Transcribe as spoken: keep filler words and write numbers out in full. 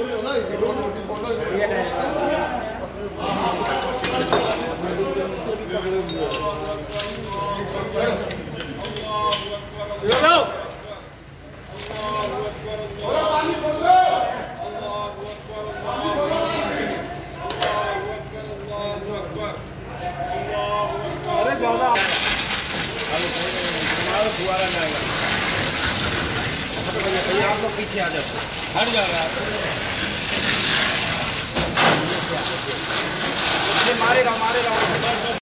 अरे ज्यादा दोबारा जाएगा। आप लोग पीछे आ जाओ, हट जाएगा। मारेगा मारेगा